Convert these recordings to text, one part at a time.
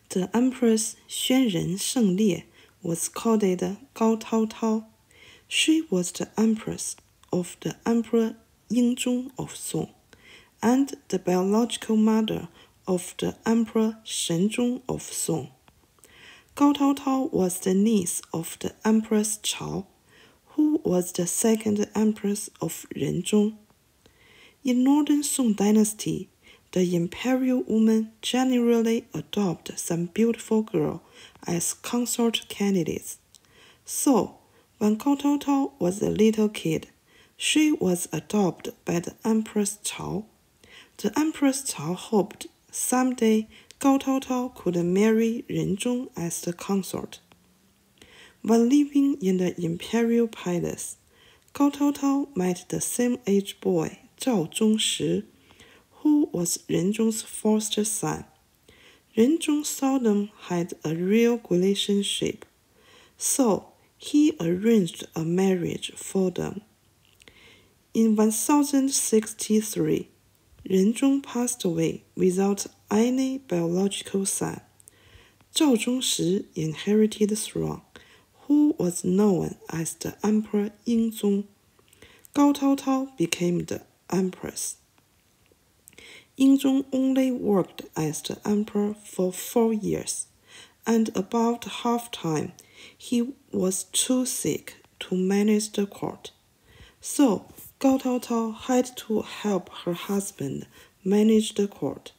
The empress Xuanren Shenglie was called Gao Taotao. She was the empress of the Emperor Yingzong of Song and the biological mother of the Emperor Shenzong of Song. Gao Taotao was the niece of the Empress Chao, who was the second empress of Renzhong. In northern Song dynasty, the imperial women generally adopt some beautiful girl as consort candidates. So, when Gao Taotao was a little kid, she was adopted by the Empress Chao. The Empress Chao hoped someday Gao Taotao could marry Renzhong as the consort. While living in the imperial palace, Gao Taotao met the same-age boy Zhao Zhongshi, who was Renzhong's foster son. Renzhong seldom had a real relationship, so he arranged a marriage for them. In 1063, Renzhong passed away without any biological son. Zhao Zhongshi inherited the throne, who was known as the Emperor Yingzong. Gao Taotao became the empress. Yingzong only worked as the emperor for 4 years, and about half time he was too sick to manage the court. So Gao Taotao had to help her husband manage the court.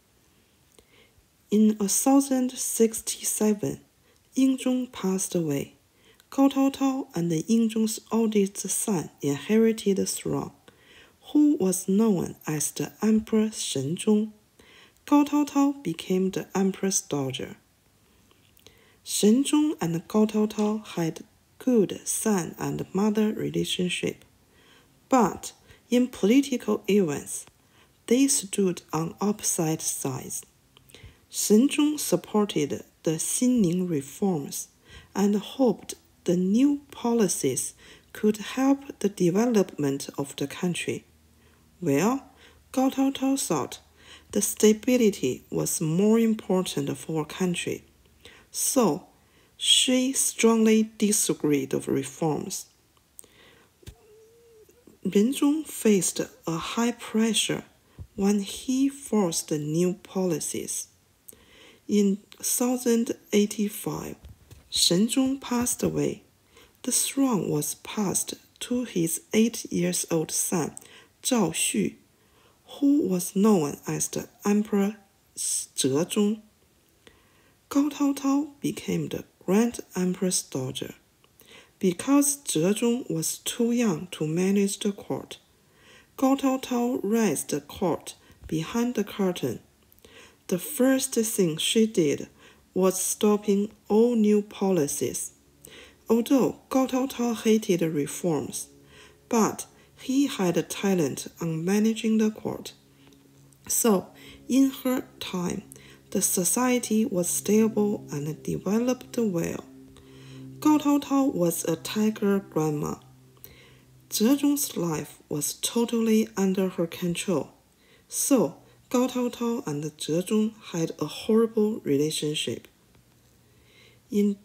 In 1067, Yingzong passed away. Gao Taotao and Yingzong's oldest son inherited the throne, who was known as the Emperor Shenzong. Gao Taotao became the empress daughter. Shenzong and Gao Taotao had good son and mother relationship, but in political events, they stood on opposite sides. Shenzong supported the Xinning reforms and hoped the new policies could help the development of the country. Well, Gao Taotao thought the stability was more important for a country, so she strongly disagreed with reforms. Renzhong faced a high pressure when he forced new policies. In 1085, Shenzong passed away. The throne was passed to his 8-year-old son, Zhao Xu, who was known as the Emperor Zhezong. Gao Taotao became the Grand Empress daughter. Because Zhezong was too young to manage the court, Gao Taotao raised the court behind the curtain. The first thing she did was stopping all new policies. Although Gao Taotao hated reforms, but he had a talent on managing the court. So, in her time, the society was stable and developed well. Gao Taotao was a tiger grandma. Zhezong's life was totally under her control, so Gao Taotao and Zhezong had a horrible relationship. In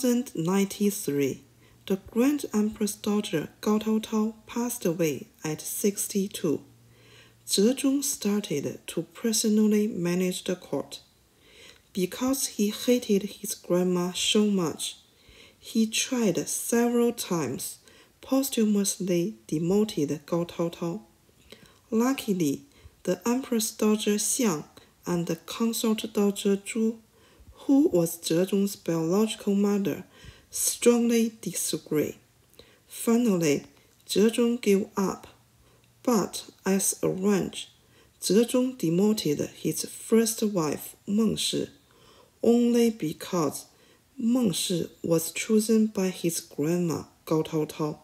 1093, the Grand Empress daughter Gao Taotao passed away at 62. Zhezong started to personally manage the court. Because he hated his grandma so much, he tried several times posthumously demoted Gao Taotao. Luckily, the empress daughter Xiang and the consort daughter Zhu, who was Zhezong's biological mother, strongly disagreed. Finally, Zhezong gave up, but as arranged, Zhezong demoted his first wife Meng Shi, only because Meng Shi was chosen by his grandma Gao Taotao.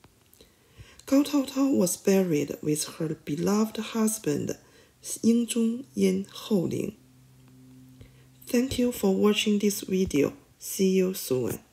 Gao Taotao was buried with her beloved husband Yingzong in Holing. Thank you for watching this video. See you soon.